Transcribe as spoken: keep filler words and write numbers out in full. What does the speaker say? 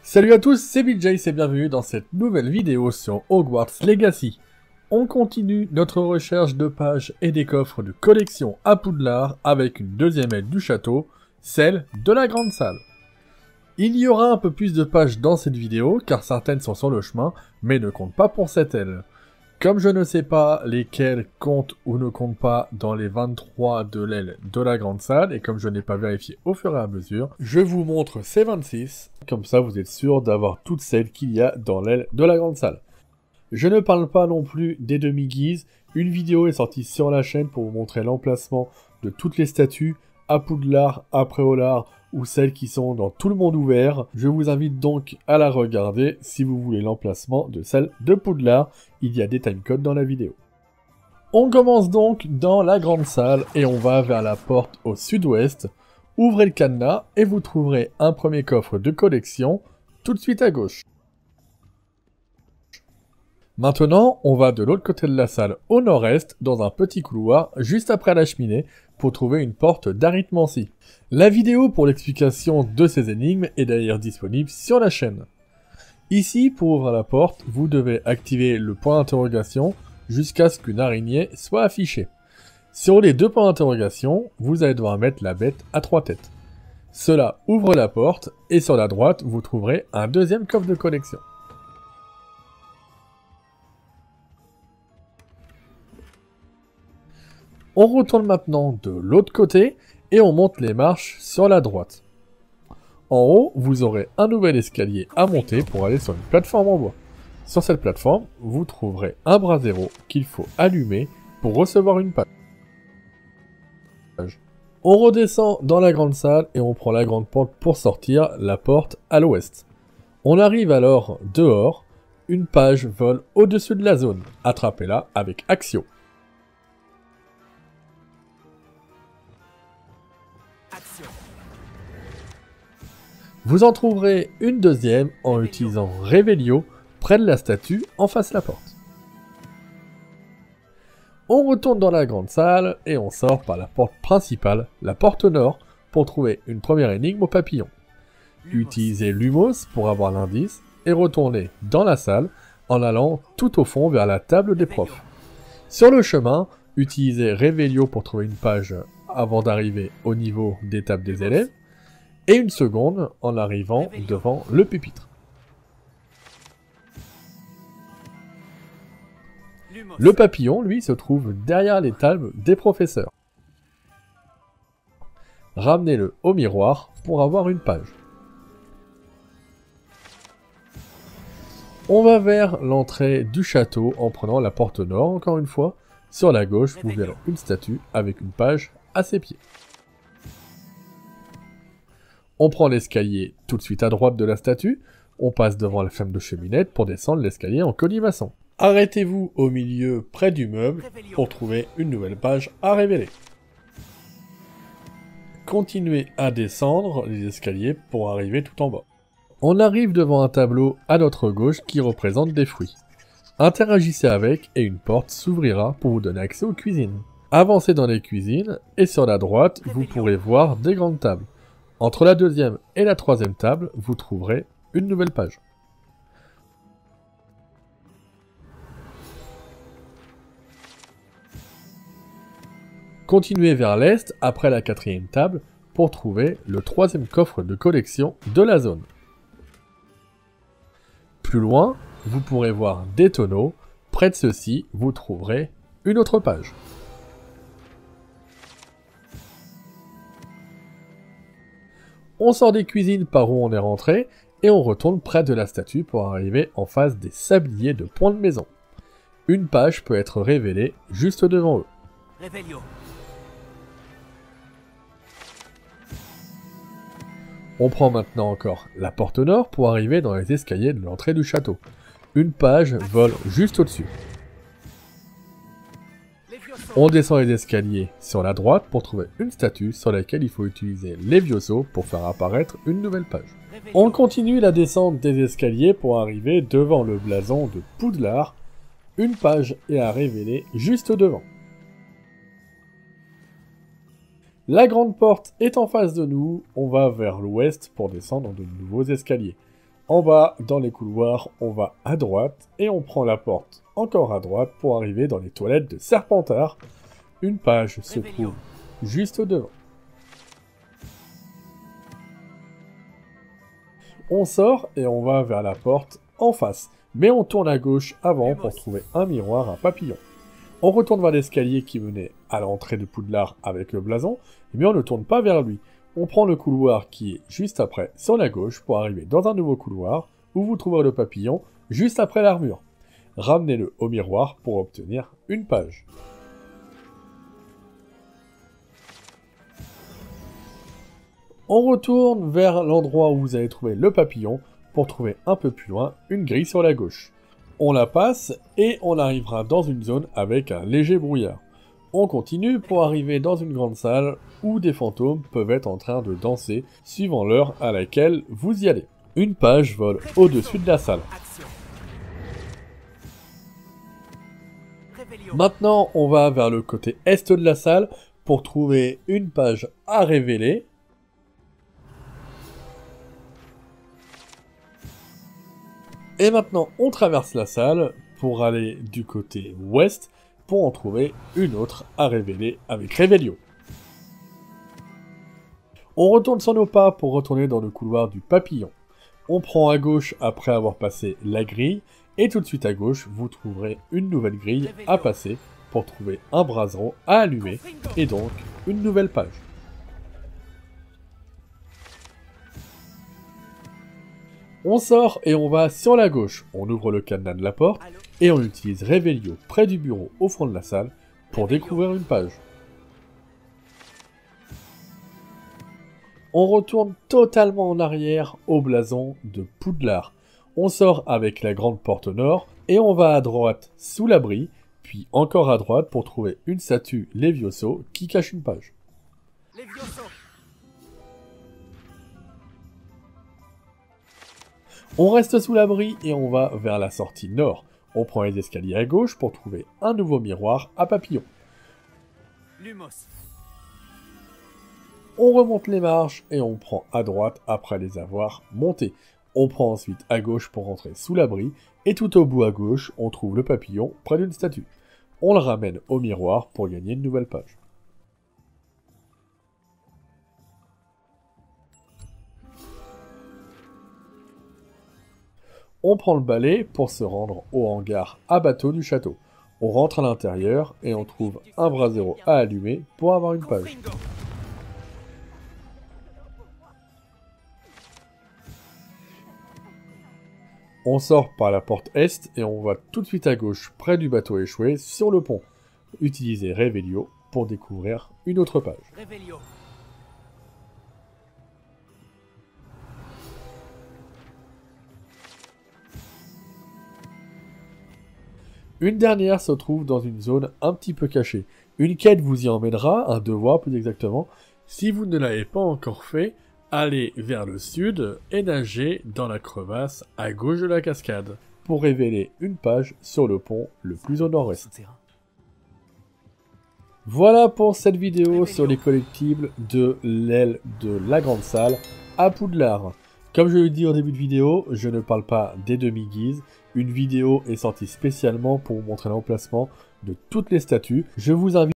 Salut à tous, c'est BeatJace et bienvenue dans cette nouvelle vidéo sur Hogwarts Legacy. On continue notre recherche de pages et des coffres de collection à Poudlard avec une deuxième aile du château, celle de la grande salle. Il y aura un peu plus de pages dans cette vidéo car certaines sont sur le chemin mais ne comptent pas pour cette aile. Comme je ne sais pas lesquelles comptent ou ne comptent pas dans les vingt-trois de l'aile de la grande salle, et comme je n'ai pas vérifié au fur et à mesure, je vous montre ces vingt-six, comme ça vous êtes sûr d'avoir toutes celles qu'il y a dans l'aile de la grande salle. Je ne parle pas non plus des demi-guises, une vidéo est sortie sur la chaîne pour vous montrer l'emplacement de toutes les statues, à Poudlard, à Préolard, ou celles qui sont dans tout le monde ouvert. Je vous invite donc à la regarder si vous voulez l'emplacement de celle de Poudlard. Il y a des timecodes dans la vidéo. On commence donc dans la grande salle et on va vers la porte au sud-ouest. Ouvrez le cadenas et vous trouverez un premier coffre de collection tout de suite à gauche. Maintenant, on va de l'autre côté de la salle au nord-est, dans un petit couloir, juste après la cheminée, pour trouver une porte d'arithmancie. La vidéo pour l'explication de ces énigmes est d'ailleurs disponible sur la chaîne. Ici, pour ouvrir la porte, vous devez activer le point d'interrogation jusqu'à ce qu'une araignée soit affichée. Sur les deux points d'interrogation, vous allez devoir mettre la bête à trois têtes. Cela ouvre la porte, et sur la droite, vous trouverez un deuxième coffre de collection. On retourne maintenant de l'autre côté et on monte les marches sur la droite. En haut, vous aurez un nouvel escalier à monter pour aller sur une plateforme en bois. Sur cette plateforme, vous trouverez un brasero qu'il faut allumer pour recevoir une page. On redescend dans la grande salle et on prend la grande porte pour sortir, la porte à l'ouest. On arrive alors dehors, une page vole au-dessus de la zone. Attrapez-la avec Axio. Vous en trouverez une deuxième en utilisant Revelio près de la statue en face de la porte. On retourne dans la grande salle et on sort par la porte principale, la porte nord, pour trouver une première énigme au papillon. Utilisez Lumos pour avoir l'indice et retournez dans la salle en allant tout au fond vers la table des profs. Sur le chemin, utilisez Revelio pour trouver une page avant d'arriver au niveau des tables des élèves. Et une seconde en arrivant devant le pupitre. Le papillon, lui, se trouve derrière les tables des professeurs. Ramenez-le au miroir pour avoir une page. On va vers l'entrée du château en prenant la porte nord, encore une fois. Sur la gauche, vous verrez une statue avec une page à ses pieds. On prend l'escalier tout de suite à droite de la statue, on passe devant la femme de cheminette pour descendre l'escalier en colimaçon. Arrêtez-vous au milieu près du meuble pour trouver une nouvelle page à révéler. Continuez à descendre les escaliers pour arriver tout en bas. On arrive devant un tableau à notre gauche qui représente des fruits. Interagissez avec et une porte s'ouvrira pour vous donner accès aux cuisines. Avancez dans les cuisines et sur la droite, vous pourrez voir des grandes tables. Entre la deuxième et la troisième table, vous trouverez une nouvelle page. Continuez vers l'est après la quatrième table pour trouver le troisième coffre de collection de la zone. Plus loin, vous pourrez voir des tonneaux. Près de ceux-ci, vous trouverez une autre page. On sort des cuisines par où on est rentré, et on retourne près de la statue pour arriver en face des sabliers de Point de Maison. Une page peut être révélée juste devant eux. Revelio. On prend maintenant encore la porte nord pour arriver dans les escaliers de l'entrée du château. Une page vole juste au-dessus. On descend les escaliers sur la droite pour trouver une statue sur laquelle il faut utiliser Levioso pour faire apparaître une nouvelle page. On continue la descente des escaliers pour arriver devant le blason de Poudlard. Une page est à révéler juste devant. La grande porte est en face de nous, on va vers l'ouest pour descendre de nouveaux escaliers. En bas, dans les couloirs, on va à droite et on prend la porte encore à droite pour arriver dans les toilettes de Serpentard. Une page se trouve juste devant. On sort et on va vers la porte en face, mais on tourne à gauche avant pour trouver un miroir à papillon. On retourne vers l'escalier qui menait à l'entrée de Poudlard avec le blason, mais on ne tourne pas vers lui. On prend le couloir qui est juste après sur la gauche pour arriver dans un nouveau couloir où vous trouverez le papillon juste après l'armure. Ramenez-le au miroir pour obtenir une page. On retourne vers l'endroit où vous avez trouvé le papillon pour trouver un peu plus loin une grille sur la gauche. On la passe et on arrivera dans une zone avec un léger brouillard. On continue pour arriver dans une grande salle où des fantômes peuvent être en train de danser suivant l'heure à laquelle vous y allez. Une page vole au-dessus de la salle. Maintenant, on va vers le côté est de la salle pour trouver une page à révéler. Et maintenant, on traverse la salle pour aller du côté ouest pour en trouver une autre à révéler avec Révélio. On retourne sur nos pas pour retourner dans le couloir du papillon. On prend à gauche après avoir passé la grille, et tout de suite à gauche, vous trouverez une nouvelle grille à passer pour trouver un brasero à allumer, et donc une nouvelle page. On sort et on va sur la gauche. On ouvre le cadenas de la porte et on utilise Révélio près du bureau au fond de la salle pour découvrir une page. On retourne totalement en arrière au blason de Poudlard. On sort avec la grande porte nord et on va à droite sous l'abri, puis encore à droite pour trouver une statue Levioso qui cache une page. Levioso. On reste sous l'abri et on va vers la sortie nord. On prend les escaliers à gauche pour trouver un nouveau miroir à papillon. Lumos. On remonte les marches et on prend à droite après les avoir montés. On prend ensuite à gauche pour rentrer sous l'abri et tout au bout à gauche, on trouve le papillon près d'une statue. On le ramène au miroir pour gagner une nouvelle page. On prend le balai pour se rendre au hangar à bateau du château. On rentre à l'intérieur et on trouve un brasero à allumer pour avoir une page. On sort par la porte est et on va tout de suite à gauche près du bateau échoué sur le pont. Utilisez Révélio pour découvrir une autre page. Révélio. Une dernière se trouve dans une zone un petit peu cachée. Une quête vous y emmènera, un devoir plus exactement. Si vous ne l'avez pas encore fait, allez vers le sud et nagez dans la crevasse à gauche de la cascade pour révéler une page sur le pont le plus au nord-ouest. Voilà pour cette vidéo sur les collectibles de l'aile de la grande salle à Poudlard. Comme je l'ai dit au début de vidéo, je ne parle pas des demi-guises. Une vidéo est sortie spécialement pour vous montrer l'emplacement de toutes les statues. Je vous invite